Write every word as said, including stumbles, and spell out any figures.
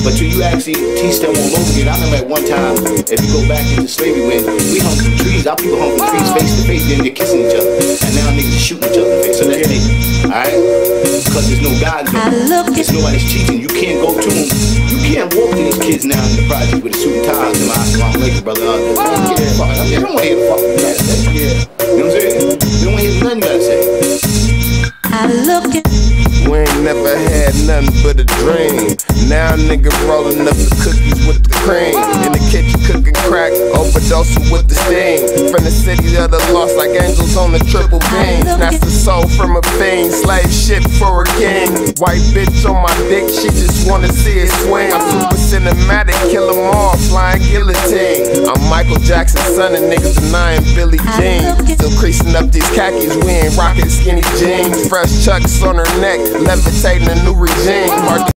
But till you actually teach them all over again. I remember at one time, if you go back into slavery, when we hung from trees, our people hung from trees face to face, then they're kissing each other. And now niggas shooting each other in the face. So that's niggas, alright? Because there's no guidance. There's nobody's teaching. You can't go to them. You can't walk to these kids now in the project with a suit and tie. And I said, I'm like, brother, I don't get that fuck. I mean, I don't want to hear the fuck you gotta say. Yeah. You know what I'm saying? You don't want to hear nothing you gotta say. I look at We ain't never had nothing but a dream. Now nigga rolling up the cookies with the cream. In the kitchen cooking crack, overdosing with the steam. From the city of the lost like angels on the triple beam. That's the soul from a fiend, slave shit for a king. White bitch on my dick, she just wanna see it swing. I'm super cinematic, kill 'em all, flying guillotine. I'm Michael Jackson's son and niggas denying Billie Jean. Still creasing up these khakis, we ain't rocking skinny jeans. Fresh chucks on her neck, levitating a new regime. Hard to